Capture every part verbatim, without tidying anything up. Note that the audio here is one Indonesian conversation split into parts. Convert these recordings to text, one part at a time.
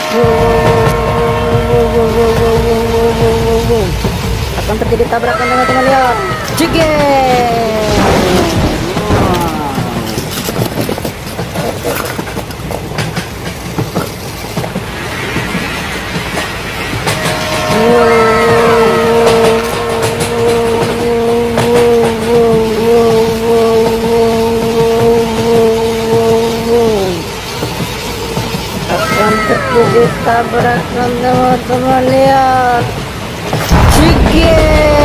Akan terjadi tabrakan teman-teman, lihat. Jeger. Akan terjadi tabrakan teman-teman, lihat. Jeger.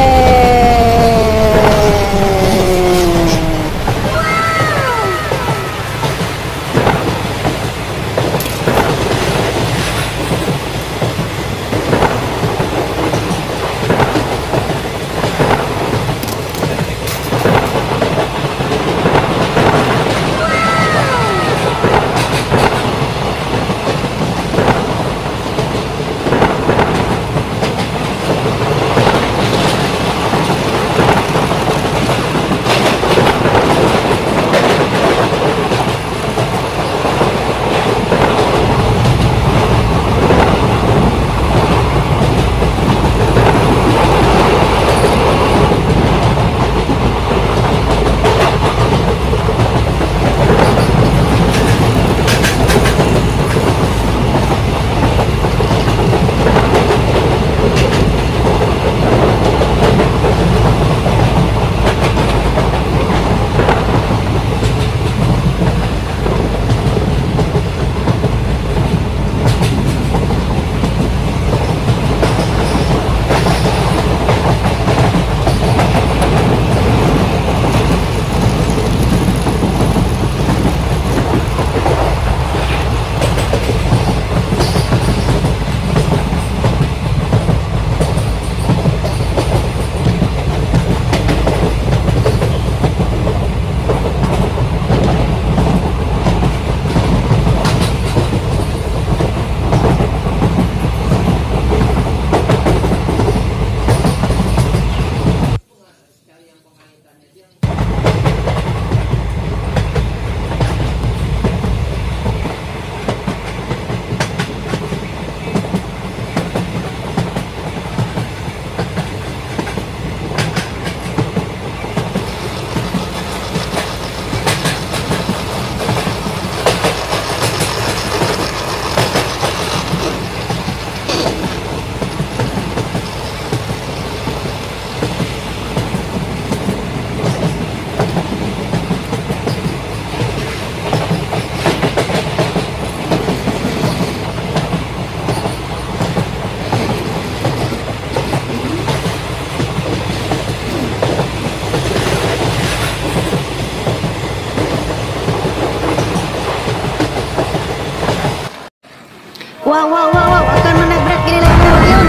Wow, wow, wow, wow, akan menabrak ini lagi.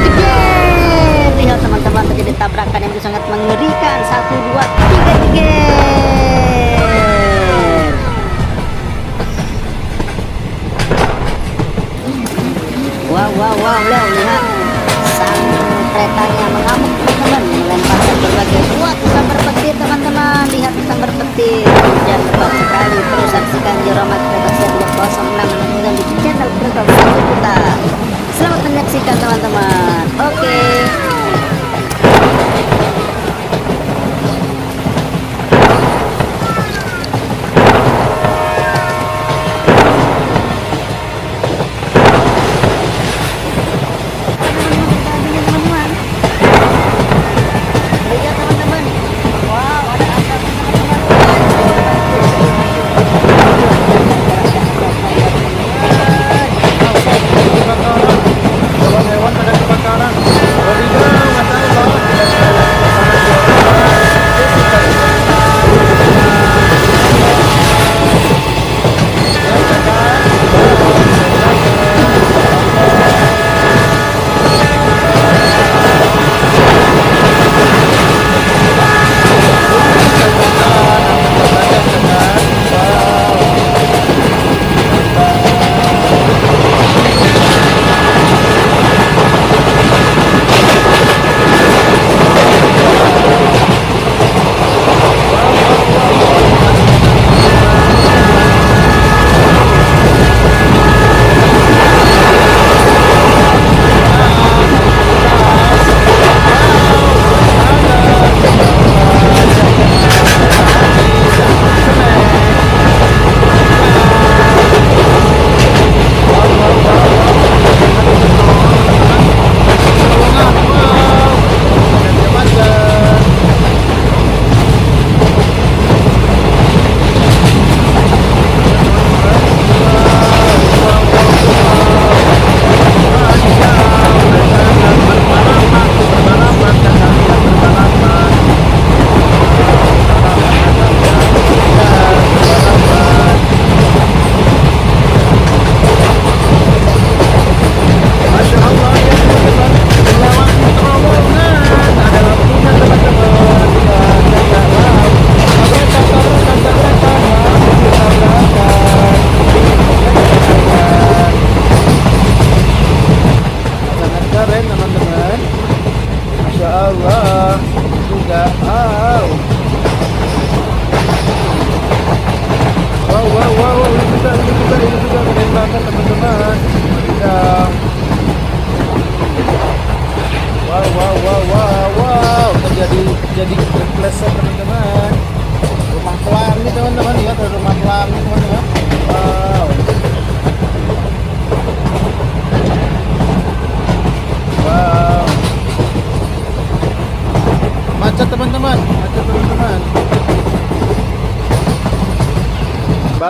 Jeger. Lihat teman-teman, terjadi tabrakan yang sangat mengerikan. Satu, dua, tiga, jeger. Wow, wow, wow, lihat, lihat. Sang keretanya mengamuk teman-teman, melemparkan berbagai buat sambar petir teman-teman. Lihat sambar petir. Hujan lebat sekali. Terus saksikan Jeromat Kereta dua nol enam menonton di channel Kereta Satu Putar. Selamat menyaksikan teman-teman. Oke.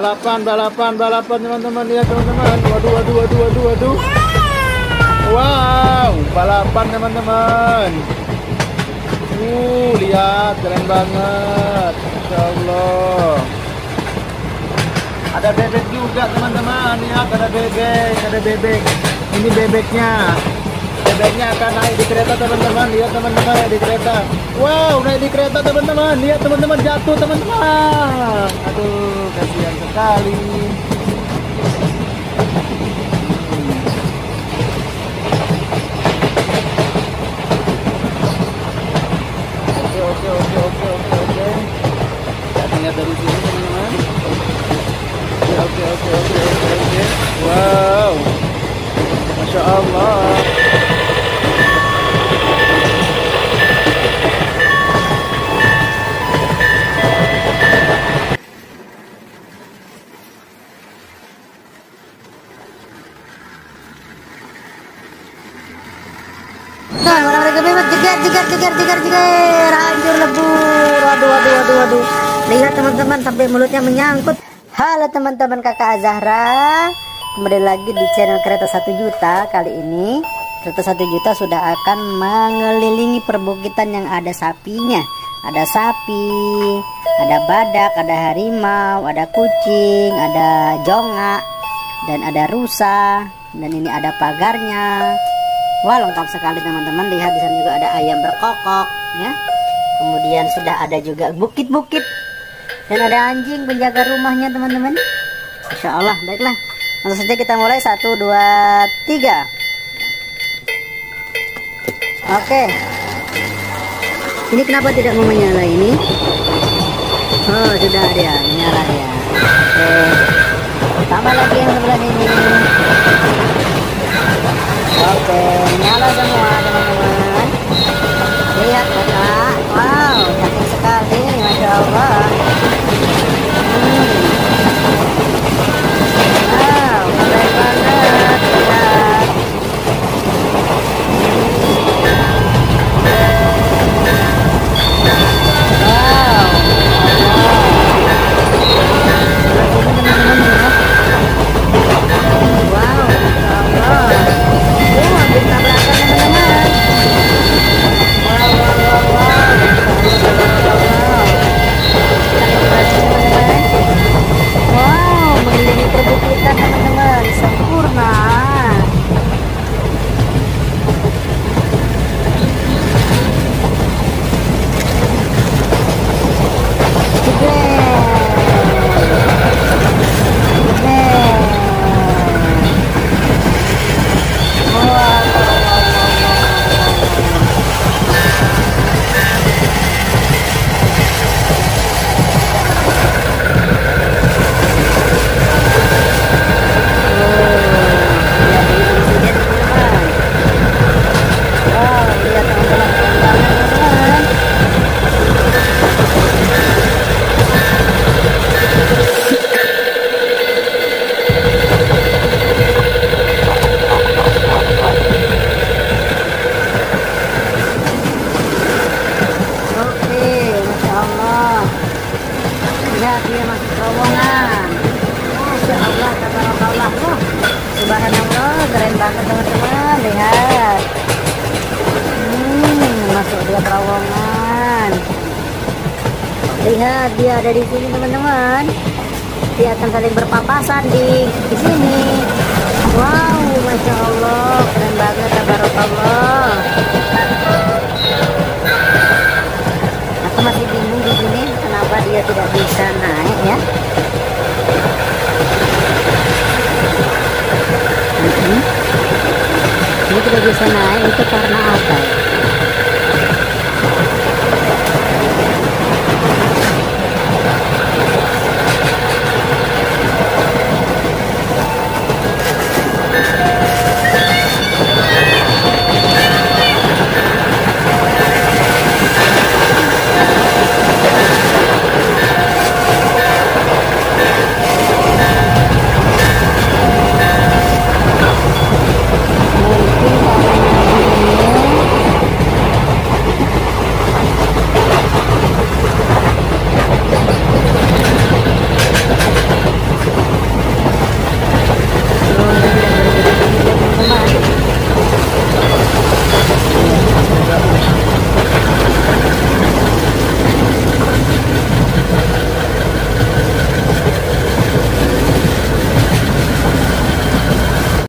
Balapan, balapan, balapan teman-teman. Lihat teman-teman. Waduh, waduh, waduh, waduh, waduh. Wow, balapan teman-teman. Uh, lihat, keren banget. Masya Allah. Ada bebek juga teman-teman. Lihat, ada bebek, ada bebek. Ini bebeknya. Bebeknya akan naik di kereta teman-teman. Lihat teman-teman, naik di kereta. Wow, naik di kereta teman-teman. Lihat teman-teman, jatuh teman-teman. Aduh, kasihan sekali. Oke, oke, oke, oke, oke, oke. Kita lihat dari sini teman-teman. Oke, oke, oke, oke, oke, oke. Wow, Masya Allah. Nah, mana mereka bebas, jeger, jeger, jeger, jeger, jeger, hancur lebur. Waduh, waduh, waduh, waduh. Lihat teman-teman, sampai mulutnya menyangkut. Halo teman-teman, kakak Azahra. Kembali lagi di channel Kereta Satu Juta. Kali ini Kereta Satu Juta sudah akan mengelilingi perbukitan yang ada sapinya. Ada sapi, ada badak, ada harimau, ada kucing, ada jongak, dan ada rusa. Dan ini ada pagarnya. Wah, lengkap sekali teman-teman. Lihat di sana juga ada ayam berkokok, ya. Kemudian sudah ada juga bukit-bukit dan ada anjing penjaga rumahnya teman-teman. Masya Allah. Baiklah, langsung saja kita mulai. Satu, dua, tiga. Oke. Ini kenapa tidak mau menyala ini? Oh, sudah dia menyala ya. Oke. Tambah lagi yang sebelah ini. Oke, nyala semua teman-teman. Lihat kakak. Wow, cantik sekali. Masya Allah. Hmm. Wow, keren banget. Lihat. Wow. Wow, Masya Allah. Oh, hampir tabrakan teman-teman. Wow, wow, wow, wow. Wow, mengelilingi perbukitan teman-teman, sempurna. Lihat dia masuk terowongan. Masya Allah, tabarakallah. Oh, subhanallah, keren banget teman-teman. Lihat. Hmm, masuk dia terowongan. Lihat dia ada di sini teman-teman. Dia akan saling berpapasan di di sini. Wow, Masya Allah, keren banget, tabarakallah. Aku masih bingung di sini kenapa dia tidak bisa naik ya. Hmm. Dia tidak bisa naik itu karena apa?